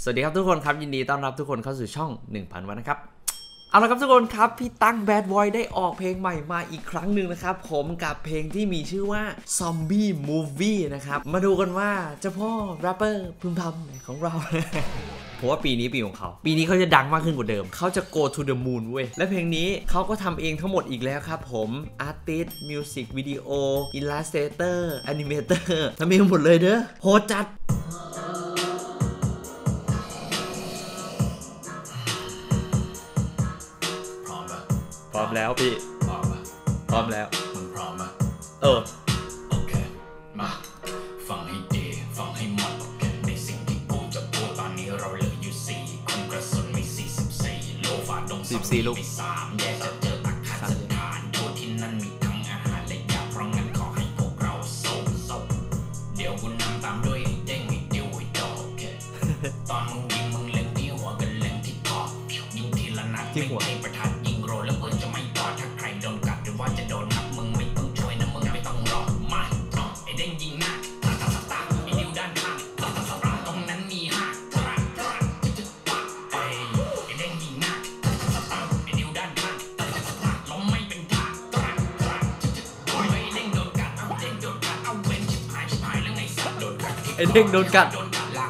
วัสดีครับทุกคนครับยินดีต้อนรับทุกคนเข้าสู่ช่อง 1000 วันนะครับเอาละครับทุกคนครับพี่ตั้งแบดบอยได้ออกเพลงใหม่มาอีกครั้งหนึ่งนะครับผมกับเพลงที่มีชื่อว่า Zombie Movie นะครับมาดูกันว่าเจ้าพ่อแรปเปอร์พึมพำของเราผมว่าปีนี้ปีของเขาปีนี้เขาจะดังมากขึ้นกว่าเดิมเขาจะ go to the moon เว้ยและเพลงนี้เขาก็ทำเองทั้งหมดอีกแล้วครับผม Artist Music Video Illustrator Animator ทำเองหมดเลยเด้อโหดจัดพร้อมแล้วพี่พร้อมแล้วมึงพร้อมไหมโอเคมาฟังให้ดีฟังให้หมดในสิ่งที่กูจะพูดตอนนี้เราเหลืออยู่4คนกระสุนมี44โลฝาดง14ลูก3แยกจะเจออาคารสถานโดยที่นั่นมีทั้งอาหารและยาเพราะงั้นขอให้พวกเราโซ่เดี๋ยวกูนำตามด้วยเด้งให้ดิวให้ดอกตอนมึงยิงมึงเล็งที่หัวกันเล็งที่คอยิงทีละนัดที่หัวประทัดยิงโรแล้วปืนจะไม่ต่อถ้าใครโดนกัดหรือว่าจะโดนนับมึงไม่ต้องช่วยนะมึงไม่ต้องรอมาไอเด้งยิงหน้าไอดิวด้านข้างตรงนั้นมี5ไอเด้งยิงหน้าไอดิวด้านข้างล้มไม่เป็นท่าไอเด้งโดนกัดเอาเด้งโดนกัดเอาเว้นชิบหายแล้วไงสัตว์โดนกัดไอเด้งโดนกัด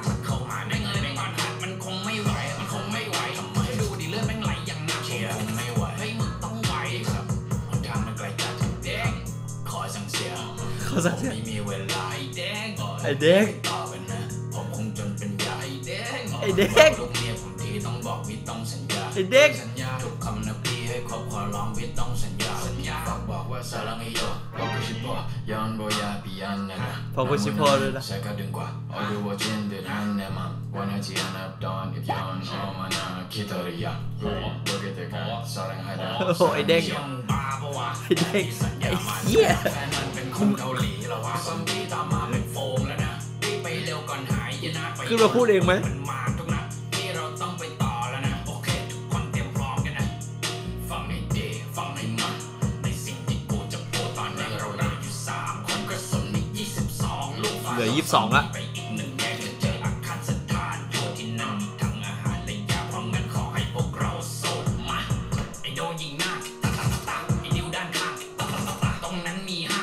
ไม่มีเวลาไอเด้งต่อกันนะผมคงจนเป็นยาไอเด้งลูกเมียผมทีต้องบอกวิต้องสัญญาไอเด้งสัญญาทุกคำนะพี่ให้ครบขอร้องวิต้องสัญญาฝากบอกว่าสารังไอโยพอกุชิโปย้อนโบยาปิยันนะพอกุชิโปเลยนะใช้กระดึงกว่าเอาดูว่าเช่นเดือดฮันเนมันวันอาทิตย์นับดอนกับย้อนออกมานาคิดตัวระยะรู้ว่าเกิดอะไรกันสารังไฮดาโอ้ไอเด้งไอเด้งไอเหี้ยคุณเกาหลีเหรอวะซอมบี้ตามมาเป็นโฟมแล้วนะไปเร็วก่อนหายยนะไปคือเราพูดเองไหมมันมาทุกนัดที่เราต้องไปต่อแล้วนะโอเคทุกคนเตรียมพร้อมกันนะฟังให้ดีฟังให้มันในสิ่งที่กูจะพูดตอนนี้เราเหลืออยู่3คนกระสุนอีก22ลูกเหลือ22ละไปอีก1แยกจะเจออาคารสถานโดยที่นั่นมีทั้งอาหารและยาเพราะงั้นขอให้พวกเราโสดมาไอโดยิงหน้าไอดิวด้านข้างตรงนั้นมี5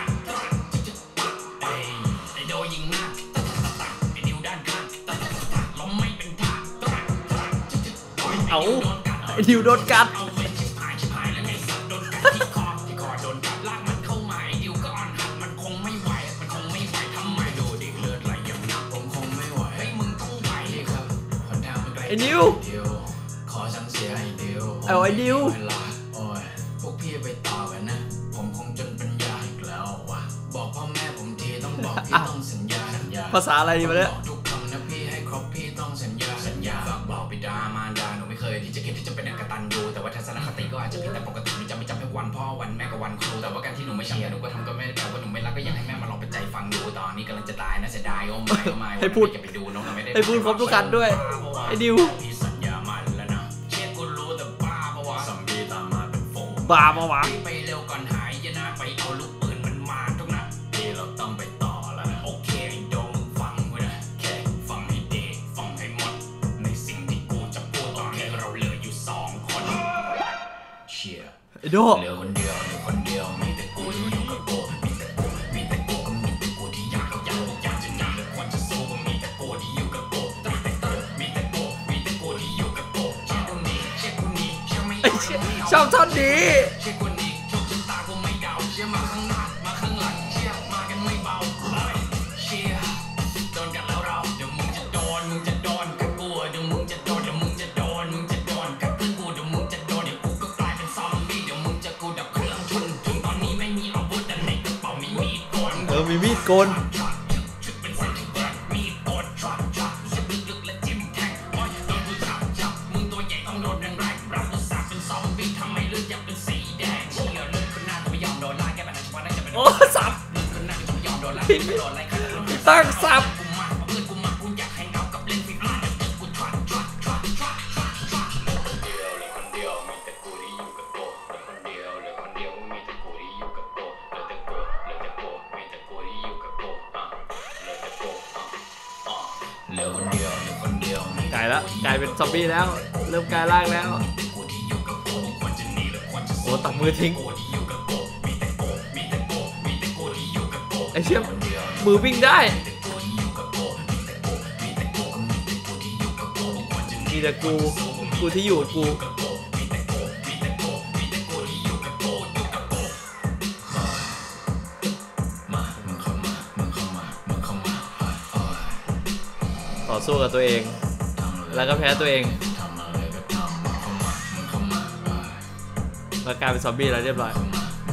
เอาไอ้ดิวโดนกัดไอ้ดิวขอสั่งเสียไอ้ดิวเอาไอ้ดิวโอ้ยพวกพี่ไปต่อกันนะผมคงจนปัญญาอีกแล้ววะบอกพ่อแม่ผมทีต้องบอกพี่ต้องสัญญาภาษาอะไรมาเนี่ยทุกคำนะพี่ให้ครบพี่ต้องสัญญาฝากบอกบิดามารดาหนูไม่เคยที่จะคิดที่จะเป็นกตัญญูแต่ว่าทัศนคติก็อาจจะผิดแต่ปกติไม่จำให้วันพ่อวันแม่กับวันครูแต่ว่าการที่หนูไม่เชียร์หนูก็ทำก็ไม่ได้แปลว่าหนูไม่รักก็อยากให้แม่มาลองไปใจฟังดูตอนนี้กำลังจะตายนะเสียดายโอ้ไม่ให้พูดอย่าไปดูน้องไม่ได้ให้พูดครบทุกคันด้วยไอ้ดิวพี่สัญญามันแล้วนะเชื่อกูรู้แต่บ้าปะวะซอมบี้ตามมาเป็นโฟมบ้าปะวะไปเร็วก่อนหายนะไปเอาลูกปืนมันมาทุกนัดที่เราต้องไปต่อแล้วนะโอเคไอ้โดมึงฟังไว้นะแค่ฟังให้ดีฟังให้หมดในสิ่งที่กูจะพูดตอนนี้เราเหลืออยู่2คนเชียร์ไอ้โดเหลือคนเดียวมีแต่กูที่อยู่กับกูมีแต่กูก็มีแต่กูที่อยากจะหนีและควรจะสู้ก็มีแต่กูที่อยู่กับกูมีแต่กูที่อยู่กับกูเชื่อคนนี้เชื่อไม่ชอบท่อนนี้เชื่อคนนี้โชคชะตากูไม่เดาเชื่อมาข้างหน้ามาข้างหลังเชื่อมากันไม่เบาเชื่อโดนกันแล้วเราเดี๋ยวมึงจะโดนกับกูเดี๋ยวมึงจะโดนกับเพื่อนกูเดี๋ยวมึงจะโดนเดี๋ยวกูก็กลายเป็นซอมบี้เดี๋ยวมึงจะกูดับเครื่องชนถึงตอนนี้ไม่มีอาวุธแต่ในกระเป๋ามีมีดโกนมีมีดโกนโอ้สับตั้งสับเหลือคนเดียวมีายแล้วกลายเป็นซอมบี้แล้วเริ่มกลายร่างแล้วโอ้ตัดมือทิ้งไอ้เชี่ยมือวิ่งได้มีแต่กูที่อยู่กูต่อสู้กับตัวเองแล้วก็แพ้ตัวเองแล้วกลายเป็นซอมบี้แล้วเรียบร้อย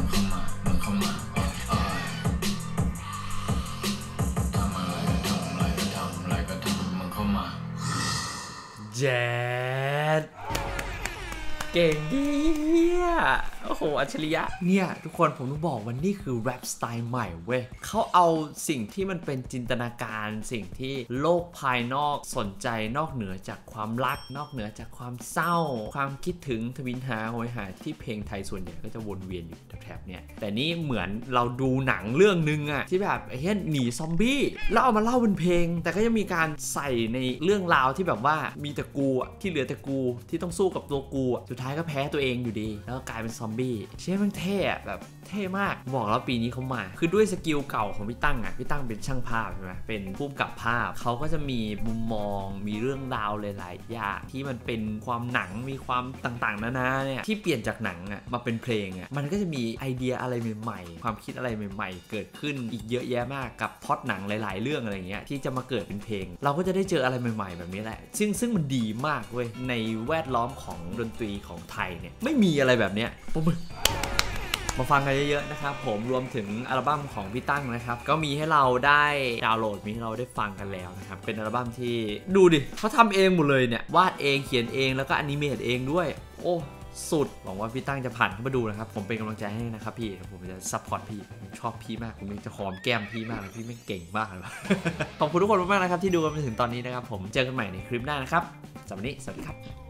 เจ็ดเก่งดีโอ้โหอัจฉริยะเนี่ยทุกคนผมต้องบอกว่านี่คือแรปสไตล์ใหม่เว้ยเขาเอาสิ่งที่มันเป็นจินตนาการสิ่งที่โลกภายนอกสนใจนอกเหนือจากความรักนอกเหนือจากความเศร้าความคิดถึงทวินหาโหยหาที่เพลงไทยส่วนใหญ่ก็จะวนเวียนอยู่แถบๆเนี่ยแต่นี่เหมือนเราดูหนังเรื่องนึงอะที่แบบเฮ้ยหนีซอมบี้แล้วเอามาเล่าเป็นเพลงแต่ก็ยังมีการใส่ในเรื่องราวที่แบบว่ามีแต่กูอะที่เหลือแต่กูที่ต้องสู้กับตัวกูอะสุดท้ายก็แพ้ตัวเองอยู่ดีแล้วก็กลายเป็นซอมบี้เชื่อมันเท่แบบเท่มากบอกแล้วปีนี้เขามาคือด้วยสกิลเก่าของพี่ตั้งอ่ะพี่ตั้งเป็นช่างภาพใช่ไหมเป็นผู้กำกับภาพเขาก็จะมีมุมมองมีเรื่องราวหลายๆอย่างที่มันเป็นความหนังมีความต่างๆนานาเนี่ยที่เปลี่ยนจากหนังอ่ะมาเป็นเพลงอ่ะมันก็จะมีไอเดียอะไรใหม่ๆความคิดอะไรใหม่ๆเกิดขึ้นอีกเยอะแยะมากกับพล็อตหนังหลายๆเรื่องอะไรเงี้ยที่จะมาเกิดเป็นเพลงเราก็จะได้เจออะไรใหม่ๆแบบนี้แหละซึ่งมันดีมากเว้ยในแวดล้อมของดนตรีของไทยเนี่ยไม่มีอะไรแบบเนี้ยมาฟังกันเยอะๆนะครับผมรวมถึงอัลบั้มของพี่ตั้งนะครับก็มีให้เราได้ดาวน์โหลดมีให้เราได้ฟังกันแล้วนะครับเป็นอัลบั้มที่ดูดิเขาทำเองหมดเลยเนี่ยวาดเองเขียนเองแล้วก็อนิเมตเองด้วยโอ้สุดหวังว่าพี่ตั้งจะผ่านเข้ามาดูนะครับผมเป็นกำลังใจให้นะครับพี่ผมจะซัพพอร์ตพี่ผมชอบพี่มากผมจะหอมแก้มพี่มากเลยพี่ไม่เก่งมากเลยขอบคุณทุกคนมากๆนะครับที่ดูกันมาถึงตอนนี้นะครับผมเจอกันใหม่ในคลิปหน้านะครับสำหรับวันนี้สวัสดีครับ